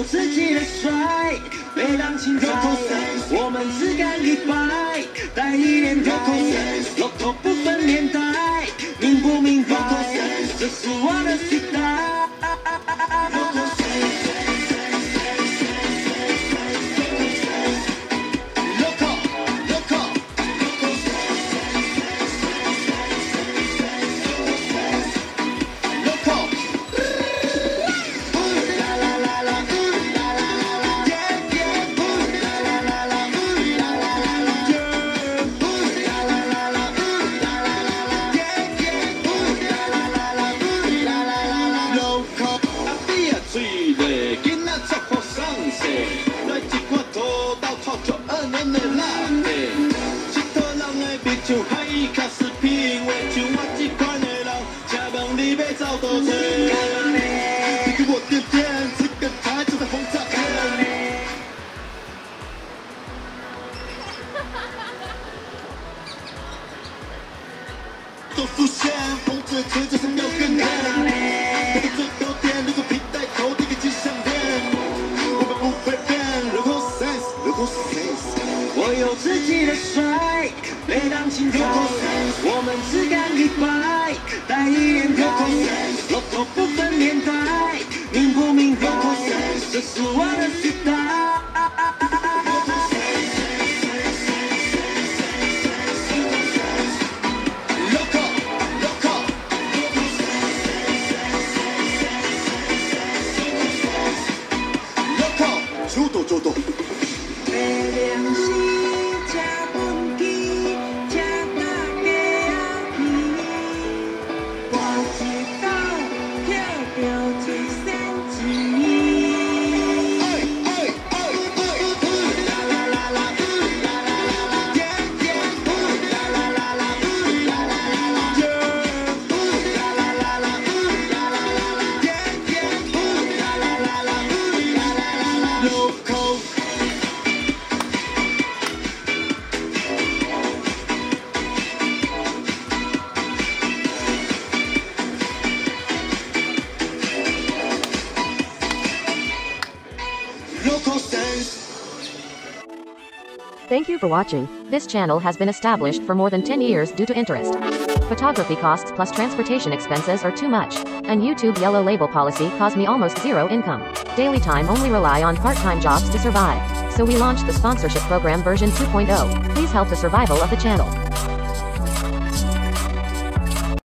自己的帅，非常精彩，我们只干一百，带一点台，骆驼不分年代，明不明白？这是我的时代。我有自己的帅，非常精彩，我们只干一百，带一点台，骆驼不分年代，明不明白？这是我的时代。 Thank you for watching. This channel has been established for more than 10 years due to interest. Photography costs plus transportation expenses are too much, and YouTube yellow label policy caused me almost zero income. Daily time only rely on part-time jobs to survive. So we launched the sponsorship program version 2.0. Please help the survival of the channel.